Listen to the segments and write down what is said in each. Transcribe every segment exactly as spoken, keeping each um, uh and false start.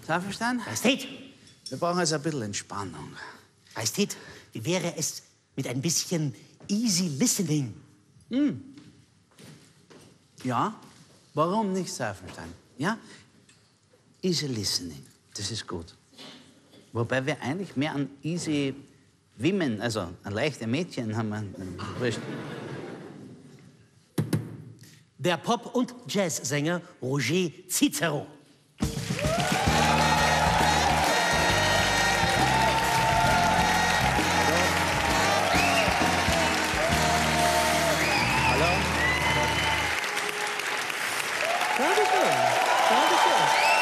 Safferstein? Majestät! Wir brauchen also ein bisschen Entspannung. Majestät, wie wäre es mit ein bisschen easy listening? Hm. Ja, warum nicht, Safferstein? Ja? Easy listening, das ist gut. Wobei wir eigentlich mehr an easy women, also an leichte Mädchen haben. Wir Der Pop- und Jazzsänger Roger Cicero. Hallo? Dankeschön. Dankeschön.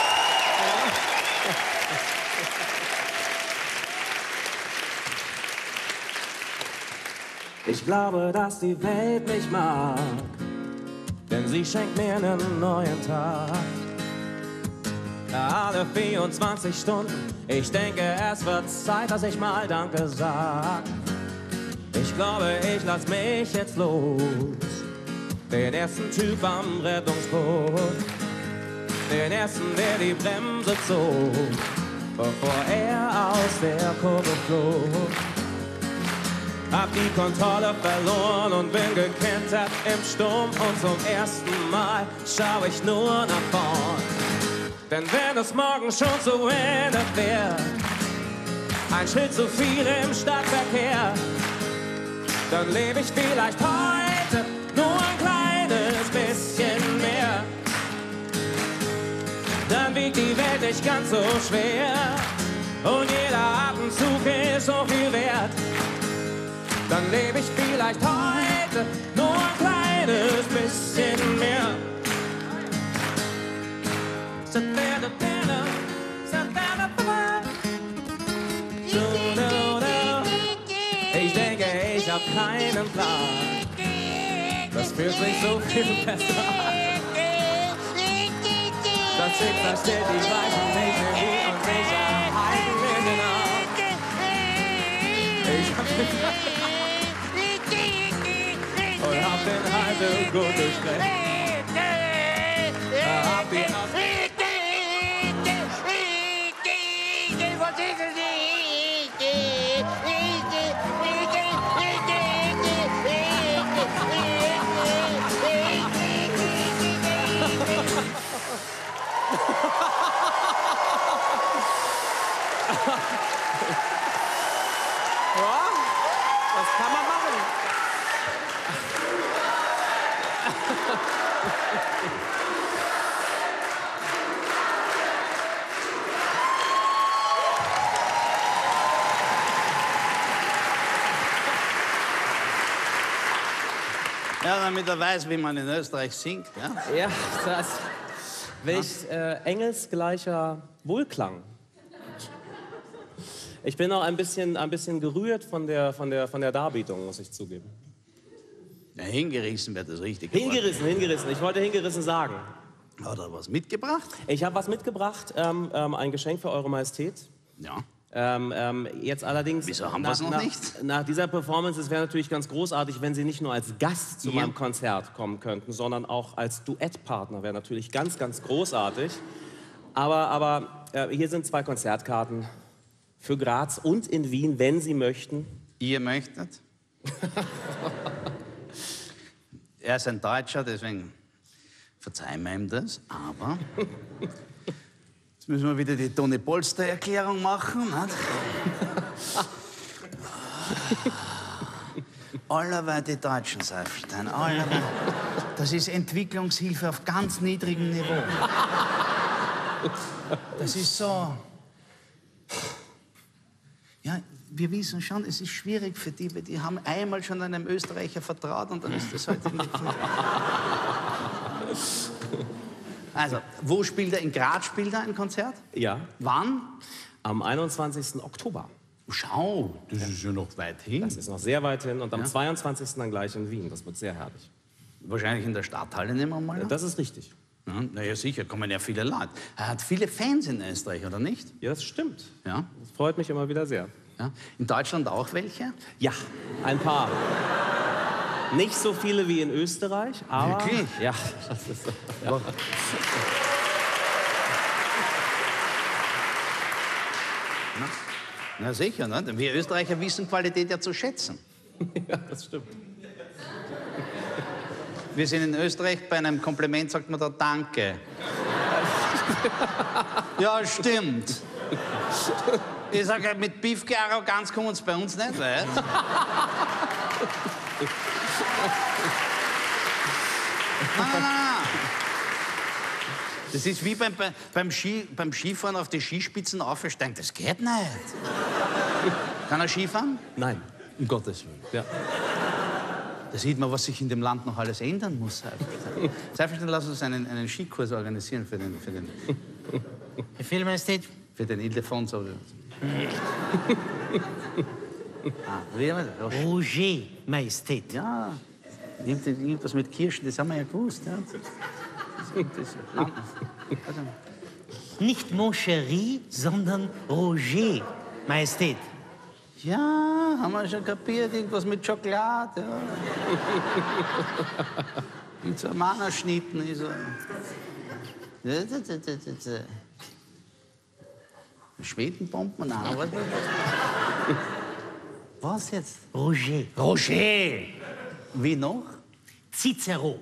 Ich glaube, dass die Welt mich mag, denn sie schenkt mir einen neuen Tag. Alle vierundzwanzig Stunden, ich denke, es wird Zeit, dass ich mal Danke sag. Ich glaube, ich lass mich jetzt los, den ersten Typ am Rettungsboot, den ersten, der die Bremse zog, bevor er aus der Kurve flog. Hab die Kontrolle verloren und bin gekentert im Sturm und zum ersten Mal schau ich nur nach vorn. Denn wenn es morgen schon zu Ende wäre, ein Schild zu viel im Stadtverkehr, dann lebe ich vielleicht heute nur ein kleines bisschen mehr. Dann wiegt die Welt nicht ganz so schwer und jeder Atemzug ist so viel wert. Dann lebe ich vielleicht heute nur ein kleines bisschen mehr. Ich denke, ich hab keinen Plan. Das fühlt sich so viel besser an. Das Schicksal steht, ich weiß nicht mehr wie und ich erhalte mir den Arm. Ich hab den und hab den Hals so gut durchstreckt. Hab die Aus Ja, das kann man machen. Ja, damit er weiß, wie man in Österreich singt. Ja? Ja, das. Welch äh, engelsgleicher Wohlklang. Ich bin auch ein bisschen, ein bisschen gerührt von der, von, der, von der Darbietung, muss ich zugeben. Ja, hingerissen wird das richtig. Hingerissen, hingerissen. Ich wollte hingerissen sagen. Hat er was mitgebracht? Ich habe was mitgebracht, ähm, ähm, ein Geschenk für Eure Majestät. Ja. Ähm, ähm, jetzt allerdings, Wieso haben nach, wir's noch nach, nicht? nach dieser Performance, es wäre natürlich ganz großartig, wenn Sie nicht nur als Gast zu Ja. meinem Konzert kommen könnten, sondern auch als Duettpartner, wäre natürlich ganz, ganz großartig. Aber, aber äh, hier sind zwei Konzertkarten für Graz und in Wien, wenn Sie möchten. Ihr möchtet? Er ist ein Deutscher, deswegen verzeihen wir ihm das, aber jetzt müssen wir wieder die Toni Polster-Erklärung machen. Nicht? Allerweil die Deutschen, Seifstein, allerweil. Das ist Entwicklungshilfe auf ganz niedrigem Niveau. Das ist so... Ja, wir wissen schon, es ist schwierig für die, weil die haben einmal schon einem Österreicher vertraut und dann ist das halt nicht. Also, wo spielt er? In Graz spielt er ein Konzert? Ja. Wann? Am einundzwanzigsten Oktober. Schau, das ist ja noch weit hin. Das ist noch sehr weit hin. Und am Ja. zweiundzwanzigsten dann gleich in Wien. Das wird sehr herrlich. Wahrscheinlich in der Stadthalle nehmen wir mal. Das ist richtig. Ja, na ja, sicher, kommen ja viele Leute. Er hat viele Fans in Österreich, oder nicht? Ja, das stimmt. Ja. Das freut mich immer wieder sehr. Ja. In Deutschland auch welche? Ja, ein paar. Nicht so viele wie in Österreich, aber... Wirklich? Ja, das ist so. Ja. Na, na sicher, ne? Wir Österreicher wissen Qualität ja zu schätzen. Ja, das stimmt. Wir sind in Österreich, bei einem Kompliment sagt man da Danke. Ja, stimmt. Ich sage, mit Piefke-Arroganz kommen uns bei uns nicht weit. Nein, nein, nein, nein. Das ist wie beim, beim, Ski, beim Skifahren auf die Skispitzen aufsteigen. Das geht nicht. Kann er Skifahren? Nein. Um Gottes Willen. Ja. Da sieht man, was sich in dem Land noch alles ändern muss. Seiferstein, lass uns einen, einen Skikurs organisieren für den, für den, Befehl, Majestät. für den Ildefonso. Ah, wie haben wir das? Roger, Majestät. Ja, irgend- irgendwas mit Kirschen, das haben wir ja gewusst. Ja. Das, das, Nein. Warte. Nicht Mon Chéri, sondern Roger, Majestät. Ja, haben wir schon kapiert, irgendwas mit Schokolade. Ja. Mit so Mannerschnitten ist er. Schwedenbomben? Nein, was? Was jetzt? Roger. Roger! Wie noch? Cicero.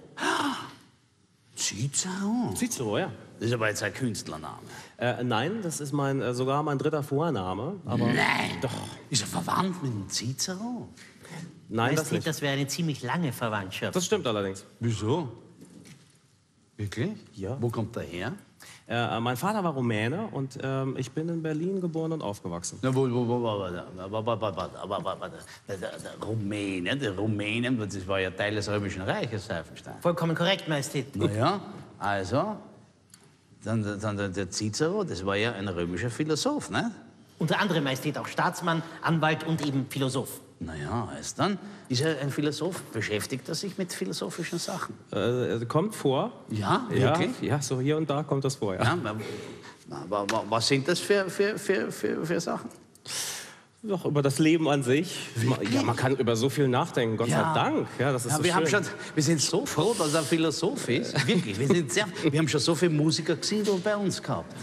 Cicero. Cicero, ja. Das ist aber jetzt ein Künstlername. Äh, nein, das ist mein, äh, sogar mein dritter Vorname. Aber Nein! Doch. Ist er verwandt mit dem Cicero? Nein, das Majestät, nicht. das wäre eine ziemlich lange Verwandtschaft. Das stimmt allerdings. Wieso? Wirklich? Ja. Wo kommt er her? Äh, mein Vater war Rumäne und ähm, ich bin in Berlin geboren und aufgewachsen. Na, wo, wo, wo, wo, wo, wo, wo, wo, wo, der, der Rumänen, der Rumänen, das war ja Teil des Römischen Reiches, Seifenstein. Vollkommen korrekt, Majestät. Na ja, also, dann, dann der- der Cicero, das war ja ein römischer Philosoph, ne? Unter anderem, Majestät, auch Staatsmann, Anwalt und eben Philosoph. Na ja, erst dann ist er ein Philosoph, beschäftigt er sich mit philosophischen Sachen. Äh, kommt vor. Ja, Ja, wirklich? ja, so hier und da kommt das vor, ja. Ja, aber, aber was sind das für, für, für, für, für Sachen? Doch, über das Leben an sich. Ja, man kann über so viel nachdenken, Gott Ja. sei Dank. Ja, das ist Ja, so wir, haben schön. schon, wir sind so froh, dass er Philosoph ist. Wirklich, wir, sind sehr, wir haben schon so viele Musiker gesiedelt bei uns gehabt.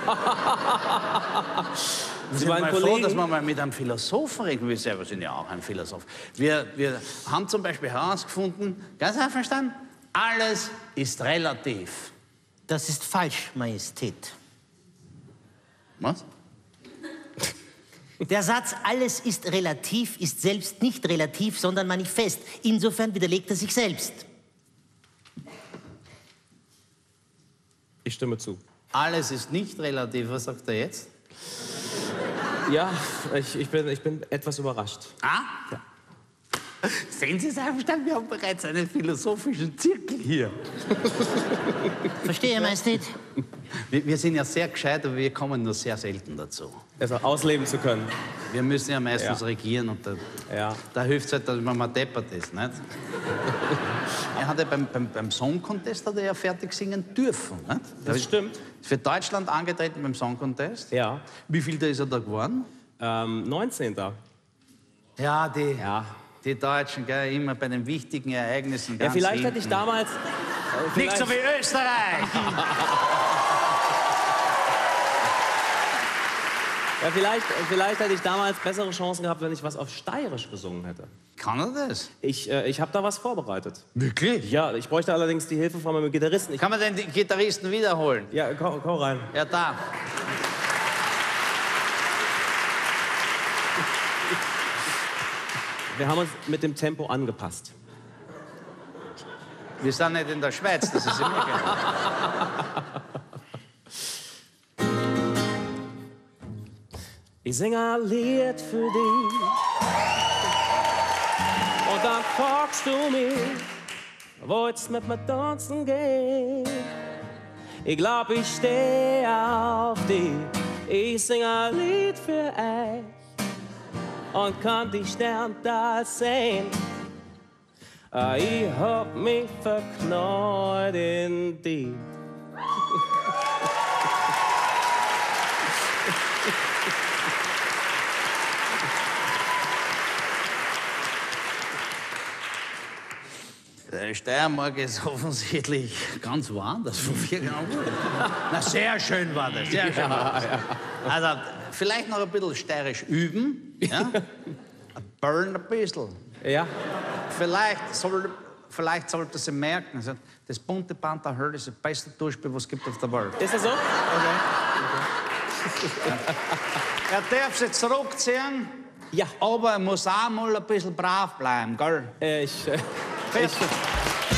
Wir sind meinen mal froh, Kollegen? dass wir mal mit einem Philosophen reden. Wir selber sind ja auch ein Philosoph. Wir, wir haben zum Beispiel herausgefunden, ganz einverstanden, alles ist relativ. Das ist falsch, Majestät. Was? Der Satz, alles ist relativ, ist selbst nicht relativ, sondern manifest. Insofern widerlegt er sich selbst. Ich stimme zu. Alles ist nicht relativ. Was sagt er jetzt? Ja, ich, ich, bin, ich bin etwas überrascht. Ah? Ja. Sehen Sie es einverstanden? Wir haben bereits einen philosophischen Zirkel hier. Verstehe, Majestät? Wir, wir sind ja sehr gescheit, aber wir kommen nur sehr selten dazu. Also ausleben zu können. Wir müssen ja meistens Ja. regieren und da, Ja. da hilft es halt, dass man mal deppert ist, nicht? Er hat ja beim, beim, beim Song Contest hat er ja fertig singen dürfen, nicht? Das ist stimmt. für Deutschland angetreten beim Song Contest. Ja. Wie viel da ist er da geworden? Ähm, neunzehnten Ja, die, Ja. die Deutschen, gell, immer bei den wichtigen Ereignissen Ja, ganz vielleicht hätte ich hinten. damals. Äh, Nicht so vielleicht- wie Österreich! Ja, vielleicht, vielleicht hätte ich damals bessere Chancen gehabt, wenn ich was auf Steirisch gesungen hätte. Kann er das? Ich, äh, ich habe da was vorbereitet. Wirklich? Ja, ich bräuchte allerdings die Hilfe von meinem Gitarristen. Ich, Kann man den Gitarristen wiederholen? ja, komm, komm rein. Ja, da. Wir haben uns mit dem Tempo angepasst. Wir sind nicht in der Schweiz, das ist immer geil. Ich singe ein Lied für dich. Und dann fragst du mich, wollt's mit mir tanzen gehen? Ich glaub, ich steh auf dich. Ich sing ein Lied für euch und kann die Sterntal sehen. Ah, ich hab mich verknallt in dich. Der Steiermark ist offensichtlich ganz woanders von vier Gramm. Na, sehr schön war das, sehr schön war das. Also, vielleicht noch ein bisschen steirisch üben, ja? Burn ein bisschen. Ja. Vielleicht, soll, vielleicht sollte sie merken, also, das bunte Panther Herd ist das beste Duschspiel, was es gibt auf der Welt. Ist das so? Okay. Er darf sich zurückziehen, Ja. aber er muss auch mal ein bisschen brav bleiben, gell? Äh, ich, äh, Fertig.